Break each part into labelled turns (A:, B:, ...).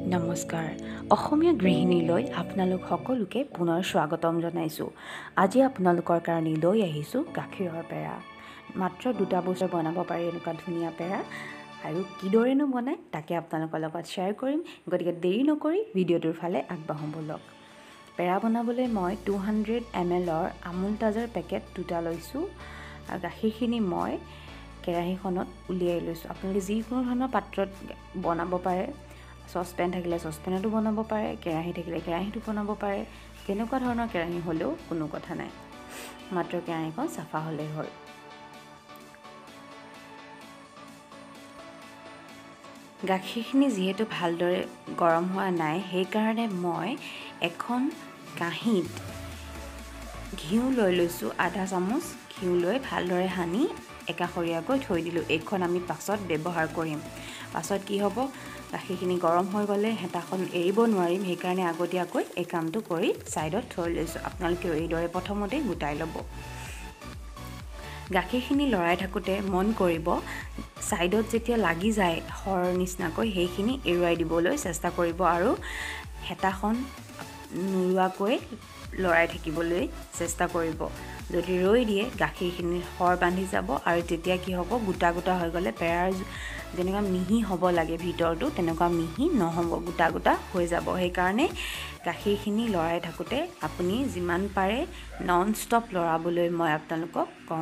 A: নমস্কাৰ অসমীয়া গৃহিণীলৈ আপোনালোক সকলোকে পুনৰ স্বাগতম জনাইছোঁ। আজি আপোনালোকৰ কাৰণে লৈ আহিছোঁ গাখীৰৰ পেৰা। মাত্ৰ 2টা বস্তু বনাব পাৰি এনেকুৱা ধুনীয়া পেৰা, আৰু কিদৰেনো বনায় তাকে আপোনালোকৰ লগত শ্বেয়াৰ কৰিম। গতিকে দেৰি নকৰি ভিডিঅ'টোৰ ফালে আগবাঢ়োঁ ব'লক। পেৰা বনাবলৈ মই 200 ml আমুল তাজাৰ পেকেট 2টা লৈছোঁ, আৰু গাখীৰখিনি মই কেৰাহীখনত উলিয়াই লৈছোঁ। আপোনালোকে যিকোনো ধৰণৰ পাত্ৰত বনাব পাৰে, চচপেন থাকিলে চচপেনতো বনাব পাৰে, কেৰাহী থাকিলে কেৰাহীটো বনাব পাৰে। তেনেকুৱা ধৰণৰ কেৰাহী হ'লেও কোনো কথা নাই, মাত্ৰ কেৰাহীখন চাফা হ'লেই হ'ল। গাখীৰখিনি যিহেতু ভালদৰে গৰম হোৱা নাই, সেইকাৰণে মই এখন কাঁহীত ঘিউ লৈ লৈছোঁ। আধা চামুচ ঘিউ লৈ ভালদৰে সানি একাষৰীয়াকৈ থৈ দিলোঁ। এইখন আমি পাছত ব্যৱহাৰ কৰিম। পাছত কি হ'ব, গাখীৰখিনি গৰম হৈ গ'লে হেতাখন এৰিব নোৱাৰিম, সেইকাৰণে আগতীয়াকৈ এই কামটো কৰি ছাইডত থৈ লৈছোঁ। আপোনালোকেও এইদৰে প্ৰথমতে গোটাই ল'ব। গাখীৰখিনি লৰাই থাকোঁতে মন কৰিব, ছাইডত যেতিয়া লাগি যায় সৰ নিচিনাকৈ, সেইখিনি এৰুৱাই দিবলৈ চেষ্টা কৰিব, আৰু হেতাখন নোৰোৱাকৈ লৰাই থাকিবলৈ চেষ্টা কৰিব। যদি ৰৈ দিয়ে গাখীৰখিনি সৰ বান্ধি যাব, আৰু তেতিয়া কি হ'ব, গোটা গোটা হৈ গ'লে পেৰাৰ যেনেকুৱা মিহি হ'ব লাগে ভিতৰটো, তেনেকুৱা মিহি নহ'ব, গোটা গোটা হৈ যাব। সেইকাৰণে গাখীৰখিনি লৰাই থাকোঁতে আপুনি যিমান পাৰে নন ষ্টপ লৰাবলৈ মই আপোনালোকক ক'ম।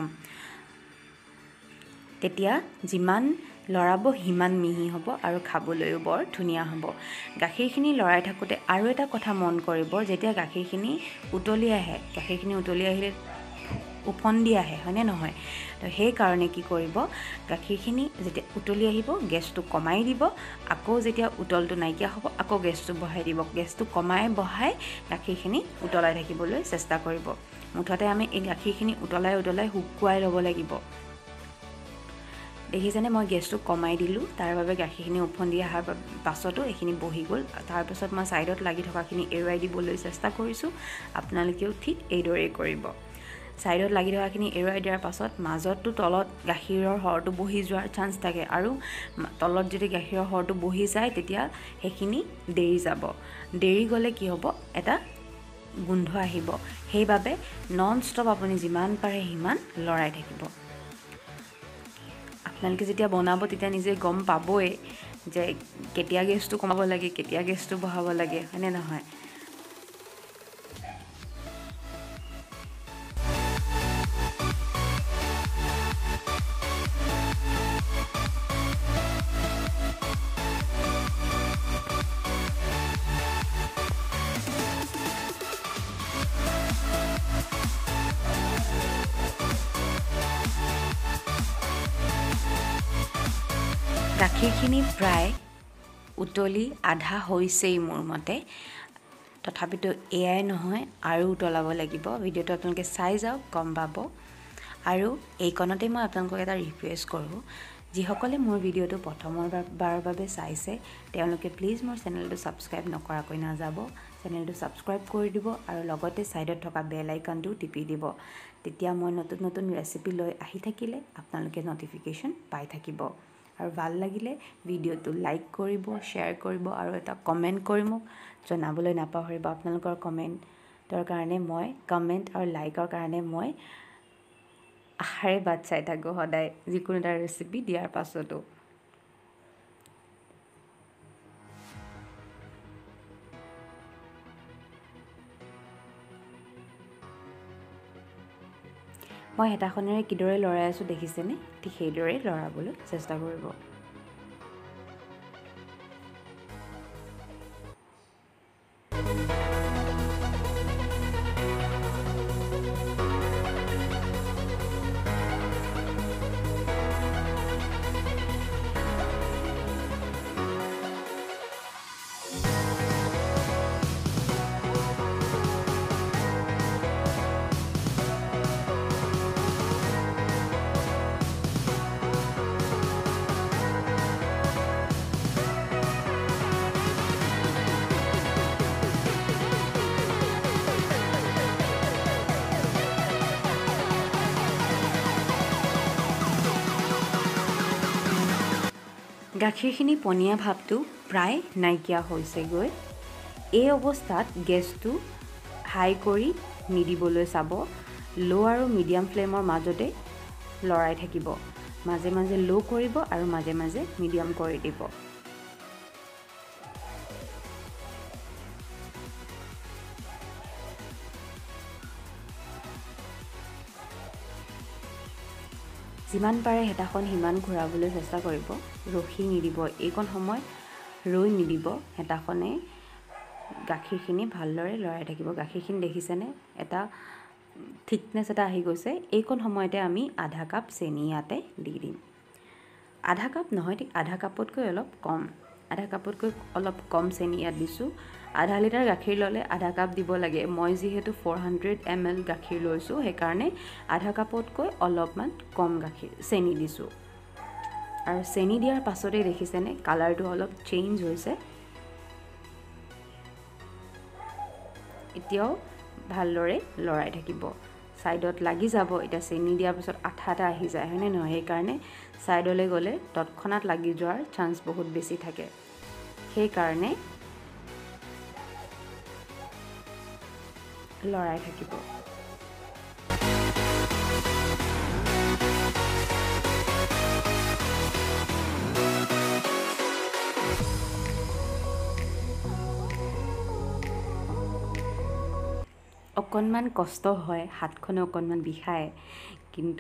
A: তেতিয়া যিমান লৰাব সিমান মিহি হ'ব, আৰু খাবলৈও বৰ ধুনীয়া হ'ব। গাখীৰখিনি লৰাই থাকোঁতে আৰু এটা কথা মন কৰিব, যেতিয়া গাখীৰখিনি উতলি আহিলে উফন্দি আহে, হয়নে নহয়? তো সেইকাৰণে কি কৰিব, গাখীৰখিনি যেতিয়া উতলি আহিব গেছটো কমাই দিব, আকৌ যেতিয়া উতলটো নাইকিয়া হ'ব আকৌ গেছটো বঢ়াই দিব। গেছটো কমাই বঢ়াই গাখীৰখিনি উতলাই থাকিবলৈ চেষ্টা কৰিব। মুঠতে আমি এই গাখীৰখিনি উতলাই শুকুৱাই ল'ব লাগিব। দেখিছেনে, মই গেছটো কমাই দিলোঁ, তাৰ বাবে গাখীৰখিনি উফন্দি অহাৰ পাছতো এইখিনি বহি গ'ল। তাৰপিছত মই ছাইডত লাগি থকাখিনি এৰুৱাই দিবলৈ চেষ্টা কৰিছোঁ। আপোনালোকেও ঠিক এইদৰেই কৰিব। ছাইডত লাগি থকাখিনি এৰুৱাই দিয়াৰ পাছত মাজতো তলত গাখীৰৰ সৰটো বহি যোৱাৰ চান্স থাকে, আৰু তলত যদি গাখীৰৰ সৰটো বহি যায় তেতিয়া সেইখিনি দেৰি যাব। দেৰি গ'লে কি হ'ব, এটা গোন্ধ আহিব। সেইবাবে নন ষ্টপ আপুনি যিমান পাৰে সিমান লৰাই থাকিব। আপোনালোকে যেতিয়া বনাব তেতিয়া নিজে গম পাবই যে কেতিয়া গেছটো কমাব লাগে, কেতিয়া গেছটো বঢ়াব লাগে, হয়নে নহয়? গাখীৰখিনি প্ৰায় উতলি আধা হৈছেই মোৰ মতে, তথাপিতো এয়াই নহয়, আৰু উতলাব লাগিব। ভিডিঅ'টো আপোনালোকে চাই যাওক, গম পাব। আৰু এইকণতে মই আপোনালোকক এটা ৰিকুৱেষ্ট কৰোঁ, যিসকলে মোৰ ভিডিঅ'টো প্ৰথমবাৰৰ বাবে চাইছে তেওঁলোকে প্লিজ মোৰ চেনেলটো ছাবস্ক্ৰাইব নকৰাকৈ নাযাব। চেনেলটো ছাবস্ক্ৰাইব কৰি দিব, আৰু লগতে ছাইডত থকা বেল আইকনটো টিপি দিব। তেতিয়া মই নতুন নতুন ৰেচিপি লৈ আহি থাকিলে আপোনালোকে নটিফিকেশ্যন পাই থাকিব। আৰু ভাল লাগিলে ভিডিঅ'টো লাইক কৰিব, শ্বেয়াৰ কৰিব, আৰু এটা কমেণ্ট কৰি মোক জনাবলৈ নাপাহৰিব। আপোনালোকৰ কমেণ্টৰ কাৰণে কমেণ্ট আৰু লাইকৰ কাৰণে মই আশাৰে বাট চাই থাকোঁ সদায়, যিকোনো এটা ৰেচিপি দিয়াৰ পাছতো। মই হেতাখনেৰে কিদৰে লৰাই আছোঁ দেখিছেনে? ঠিক সেইদৰে লৰাবলৈ চেষ্টা কৰিব। গাখীৰখিনি পনীয়া ভাৱটো প্ৰায় নাইকিয়া হৈছেগৈ। এই অৱস্থাত গেছটো হাই কৰি নিদিবলৈ চাব। ল' আৰু মিডিয়াম ফ্লেমৰ মাজতে লৰাই থাকিব। মাজে মাজে ল' কৰিব আৰু মাজে মাজে মিডিয়াম কৰি দিব। যিমান পাৰে হেতাখন সিমান ঘূৰাবলৈ চেষ্টা কৰিব। ৰখি নিদিব, এইকণ সময় ৰৈ নিদিব। হেতাখনে গাখীৰখিনি ভালদৰে লৰাই থাকিব। গাখীৰখিনি দেখিছেনে, এটা থিকনেছ এটা আহি গৈছে। এইকণ সময়তে আমি আধা কাপ চেনি ইয়াতে দি দিম। আধা কাপ নহয়, ঠিক আধা কাপতকৈ অলপ কম। আধা কাপতকৈ অলপ কম চেনি ইয়াত দিছোঁ। আধা লিটাৰ গাখীৰ ল'লে আধা কাপ দিব লাগে। মই যিহেতু 400 ml গাখীৰ লৈছোঁ, সেইকাৰণে আধা কাপতকৈ অলপমান কম চেনি দিছোঁ। আৰু চেনি দিয়াৰ পাছতেই দেখিছেনে কালাৰটো অলপ চেঞ্জ হৈছে। এতিয়াও ভালদৰে লৰাই থাকিব। ছাইডত লাগি যাব। এতিয়া চেনি দিয়াৰ পিছত আঠা এটা আহি যায়, হয়নে নহয়? সেইকাৰণে ছাইডলৈ গ'লে তৎক্ষণাত লাগি যোৱাৰ চান্স বহুত বেছি থাকে। সেইকাৰণে লৰাই থাকিব। অকণমান কষ্ট হয়, হাতখনে অকণমান বিষায়, কিন্তু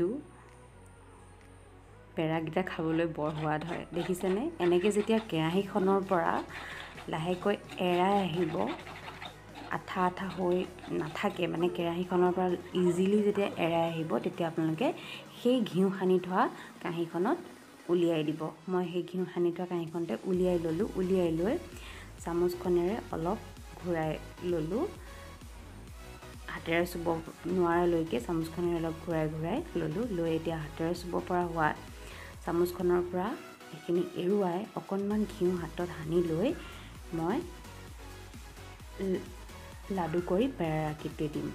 A: পেৰাকেইটা খাবলৈ বৰ সোৱাদ হয়। দেখিছেনে, এনেকৈ যেতিয়া কেৰাহীখনৰ পৰা লাহেকৈ এৰাই আহিব, আঠা আঠা হৈ নাথাকে, মানে কেৰাহীখনৰ পৰা ইজিলি যেতিয়া এৰাই আহিব, তেতিয়া আপোনালোকে সেই ঘিউ সানি থোৱা কাঁহীখনত উলিয়াই দিব। মই সেই ঘিউ সানি থোৱা কাঁহীখনতে উলিয়াই ল'লোঁ। উলিয়াই লৈ চামুচখনেৰে অলপ ঘূৰাই ল'লোঁ। হাতেৰে চুব নোৱাৰালৈকে চামুচখনেৰে অলপ ঘূৰাই ঘূৰাই ল'লোঁ। লৈ এতিয়া হাতেৰে চুব পৰা হোৱা চামুচখনৰ পৰা সেইখিনি এৰুৱাই অকণমান ঘিউ হাতত সানি লৈ মই লাডু কৰি পেৰাকীতে দিম।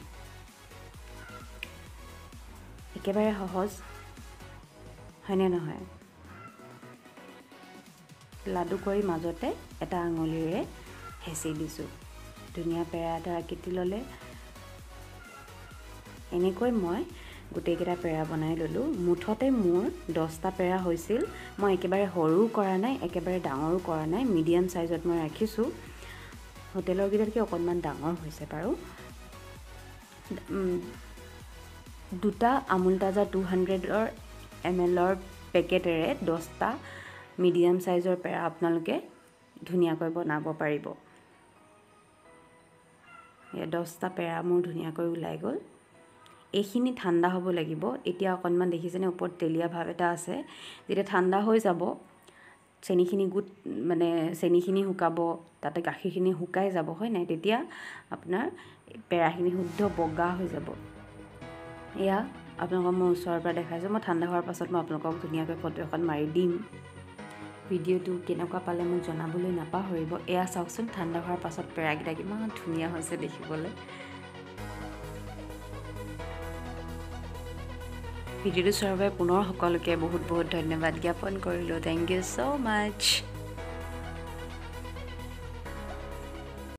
A: একেবাৰে সহজ, হয়নে নহয়? লাডু কৰি মাজতে এটা আঙুলিৰে হেঁচি দিছোঁ। ধুনীয়া পেৰা এটা আকৃতি ল'লে। এনেকৈ মই গোটেইকেইটা পেৰা বনাই ল'লোঁ। মুঠতে মোৰ 10টা পেৰা হৈছিল। মই একেবাৰে সৰুও কৰা নাই, একেবাৰে ডাঙৰো কৰা নাই, মিডিয়াম চাইজত মই ৰাখিছোঁ। হোটেলৰ কেইটাতকৈ অকণমান ডাঙৰ হৈছে বাৰু। দুটা আমুল তাজা 200 ml পেকেটেৰে 10টা মিডিয়াম চাইজৰ পেৰা আপোনালোকে ধুনীয়াকৈ বনাব পাৰিব। 10টা পেৰা মোৰ ধুনীয়াকৈ ওলাই গ'ল। এইখিনি ঠাণ্ডা হ'ব লাগিব। এতিয়া অকণমান দেখিছেনে ওপৰত তেলীয়া ভাৱ এটা আছে। যেতিয়া ঠাণ্ডা হৈ যাব, চেনিখিনি শুকাব, তাতে গাখীৰখিনি শুকাই যাব, হয় নাই? তেতিয়া আপোনাৰ পেৰাখিনি শুদ্ধ বগা হৈ যাব। এয়া আপোনালোকক মই ওচৰৰ পৰা দেখাইছোঁ। মই ঠাণ্ডা হোৱাৰ পাছত মই আপোনালোকক ধুনীয়াকৈ ফটো এখন মাৰি দিম। ভিডিঅ'টো কেনেকুৱা পালে মোক জনাবলৈ নাপাহৰিব। এয়া চাওকচোন, ঠাণ্ডা হোৱাৰ পাছত পেৰাকেইটা কিমান ধুনীয়া হৈছে দেখিবলৈ। ভিডিঅ'টো চোৱাৰ বাবে পুনৰ সকলোকে বহুত বহুত ধন্যবাদ জ্ঞাপন কৰিলোঁ। Thank you so' much.